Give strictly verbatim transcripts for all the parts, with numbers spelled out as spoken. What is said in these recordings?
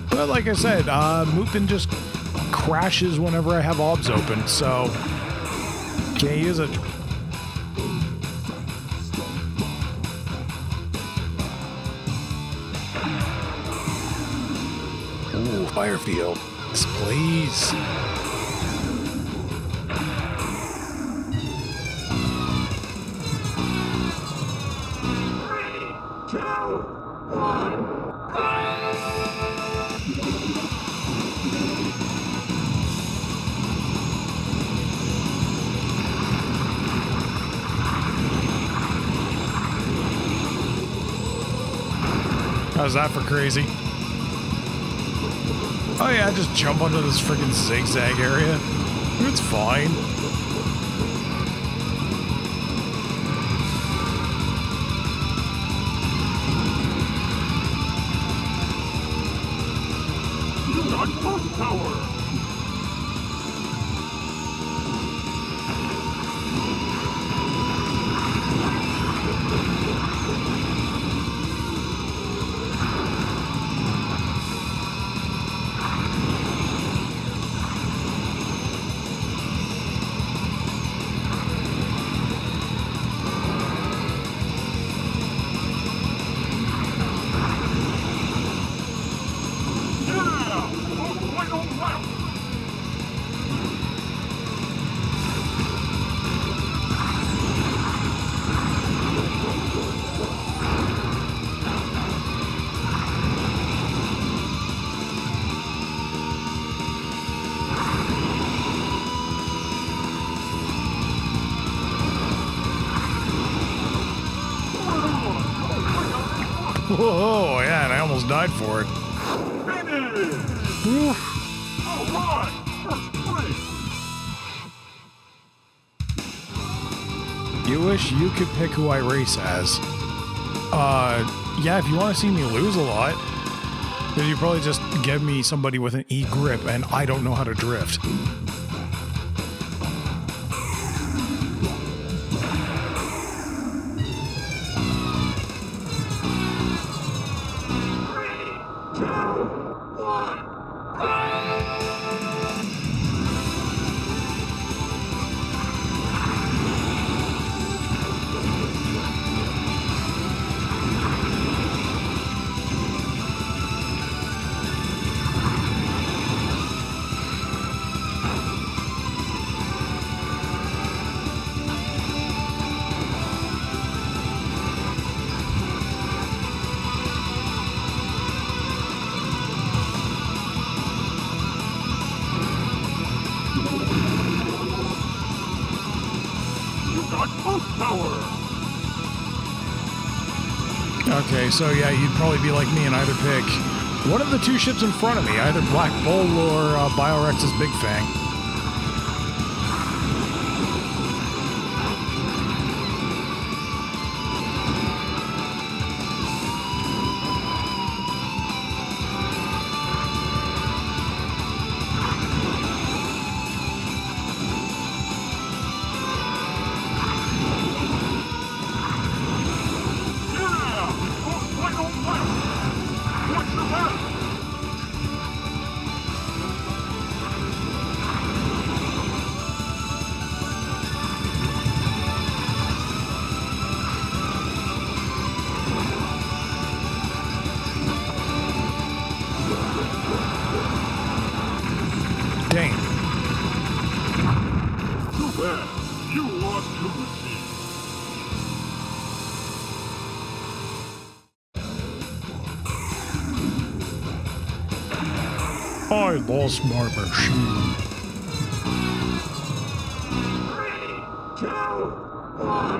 But like I said, uh, Mupin just crashes whenever I have obs open, so can't use it. Ooh, Firefield. Yes, please. Three, two, one. How's that for crazy? Oh yeah, just jump onto this freaking zigzag area. It's fine. You got pulse power! Whoa, yeah, and I almost died for it. Finish! All right, first place. You wish you could pick who I race as. Uh, yeah, if you want to see me lose a lot, then you probably just give me somebody with an E grip and I don't know how to drift. Okay, so yeah, you'd probably be like me and either pick one of the two ships in front of me, either Black Bull or uh, Biorex's Big Fang. Dang. Too bad. You lost to the sea. I lost my machine. Three, two, one.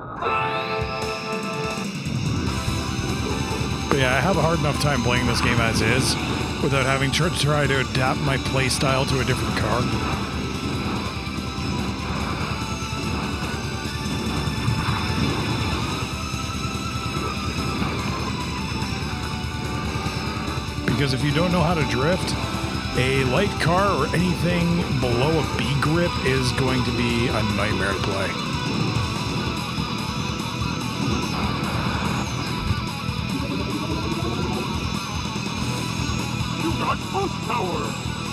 But yeah, I have a hard enough time playing this game as is, without having to try to adapt my playstyle to a different car. Because if you don't know how to drift, a light car or anything below a B grip is going to be a nightmare to play. You got boost power!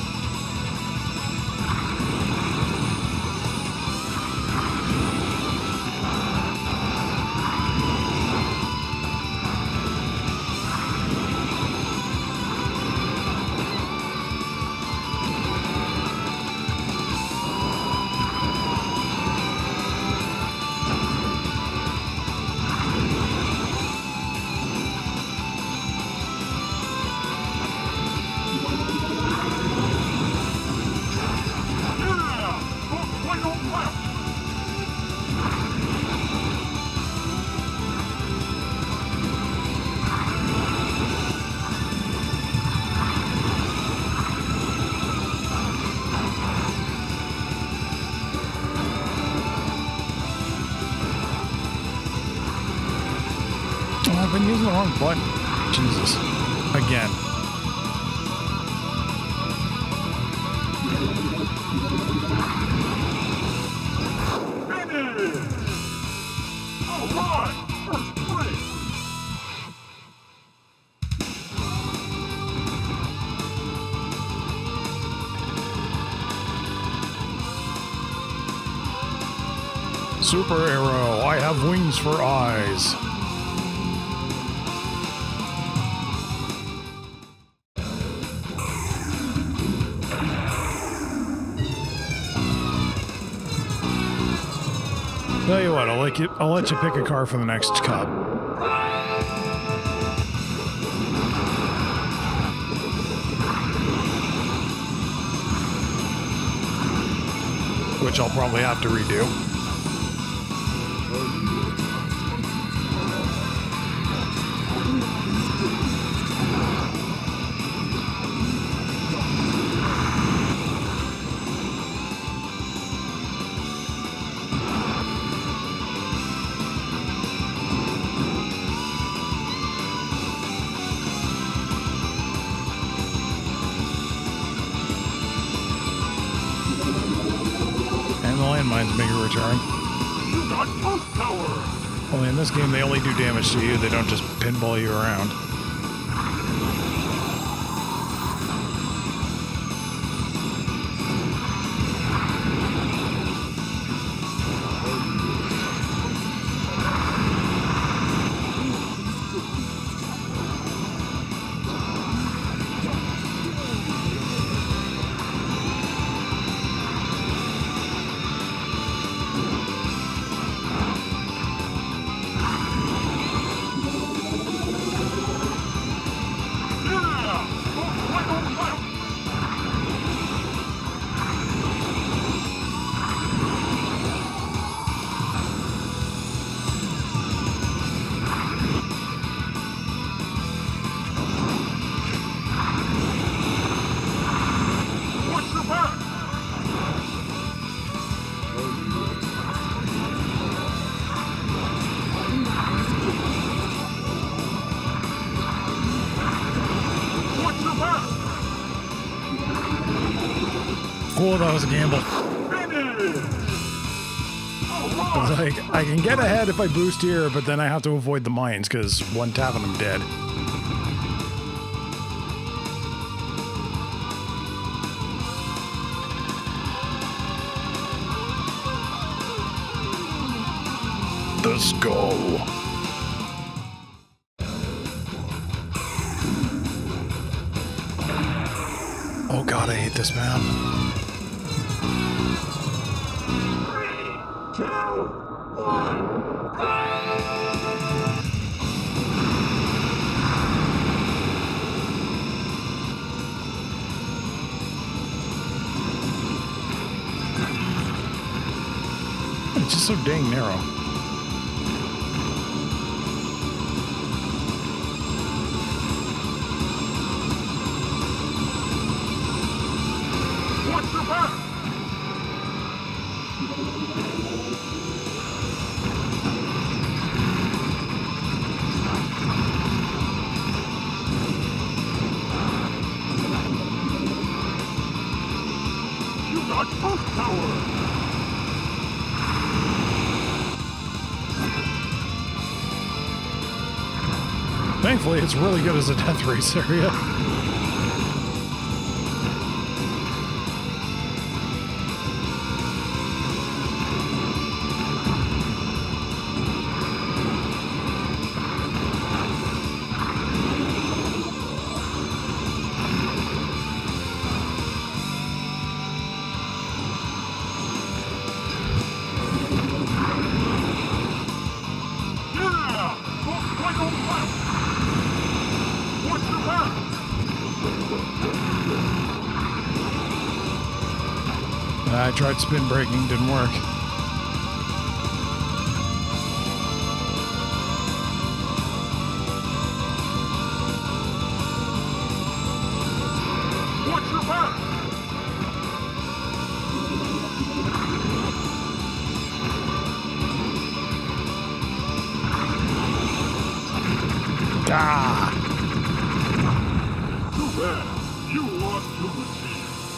I've been using the wrong button. Jesus. Again. Finish! Alright! First place! Super arrow. I have wings for eyes. Tell you what, I'll let you, I'll let you pick a car for the next cup. Which I'll probably have to redo. Landmines make a return. You got boost power! Only in this game they only do damage to you, they don't just pinball you around. Cool, that was a gamble. I was like, I can get ahead if I boost here, but then I have to avoid the mines, because one tap and I'm dead. The skull. Oh god, I hate this map. Three, two, one. It's just so dang narrow. Watch your back! You got boost power! Thankfully, it's really good as a death race area. I tried spin braking, didn't work. Watch your back! Ah! Too bad. You lost to the team.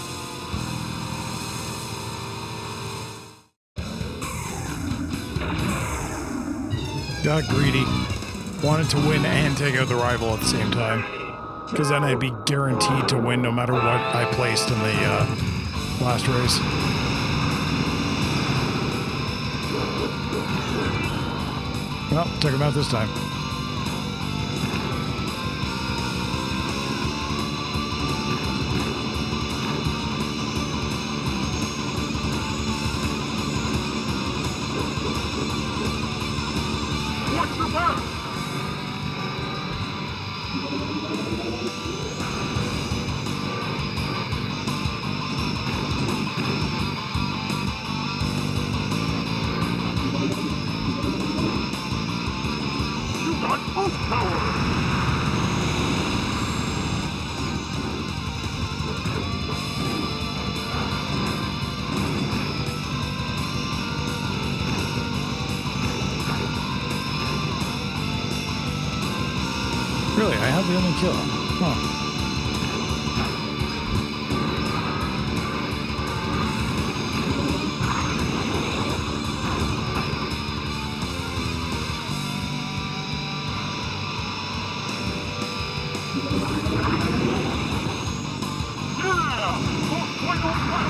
Got greedy. Wanted to win and take out the rival at the same time. Because then I'd be guaranteed to win no matter what I placed in the uh, last race. Well, took him out this time. Watch your back! You got boost power! Really, I have the only kill. Huh. Yeah! The final lap!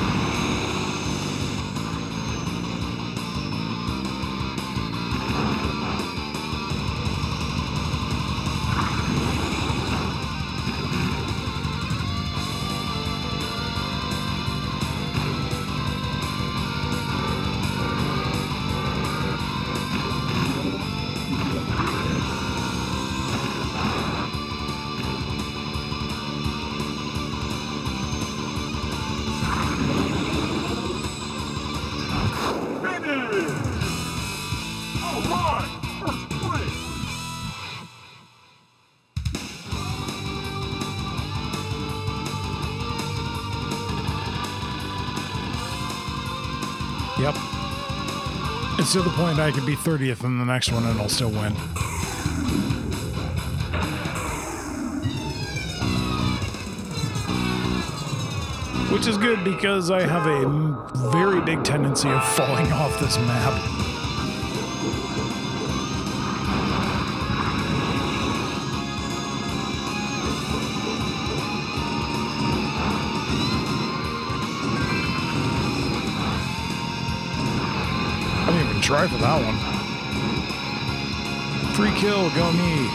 Finish! All right! First place! Yep. It's to the point I could be thirtieth in the next one and I'll still win. Which is good because I have a very big tendency of falling off this map. I didn't even try for that one. Free kill, go me.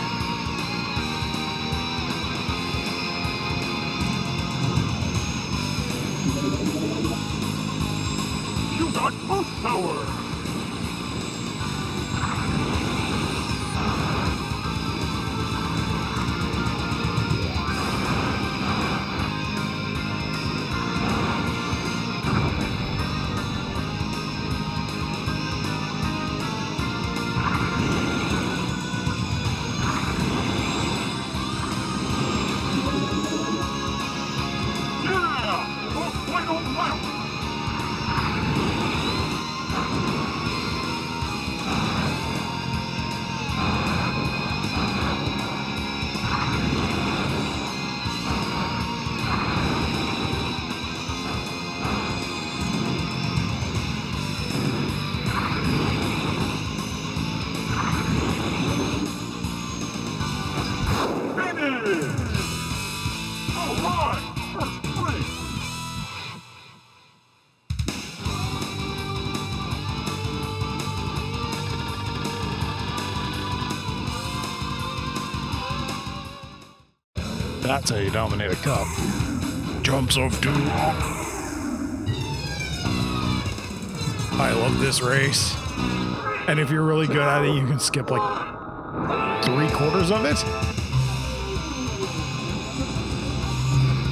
You got boost power! Yeah! The final lap! Finish! All right! First place! That's how you dominate a cup. Jumps of doom. I love this race. And if you're really good at it, you can skip like three quarters of it.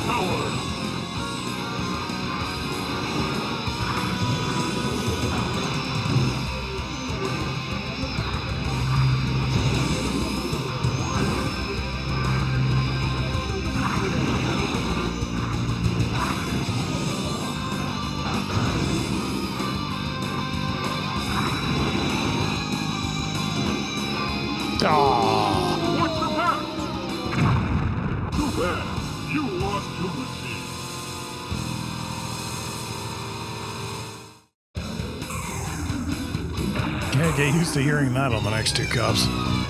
tower. Aww. What's the matter? Too bad. You lost to the sea. Can't get used to hearing that on the next two cups.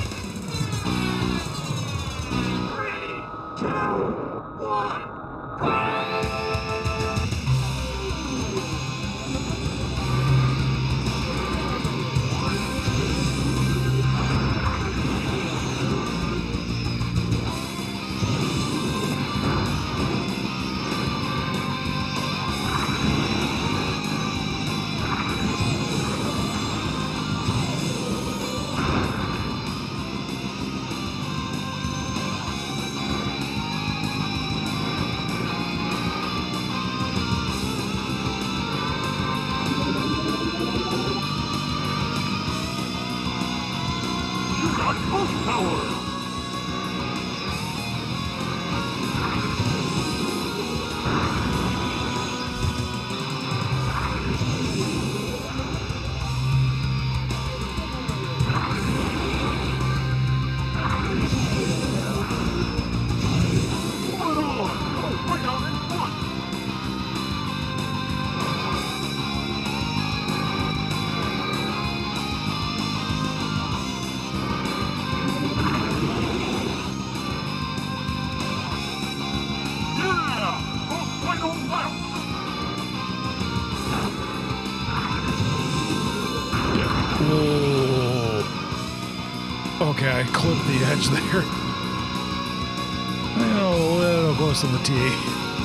Post tower! Hold on! Go right out in front! Whoa. Okay, I clipped the edge there. I got a little close to the T.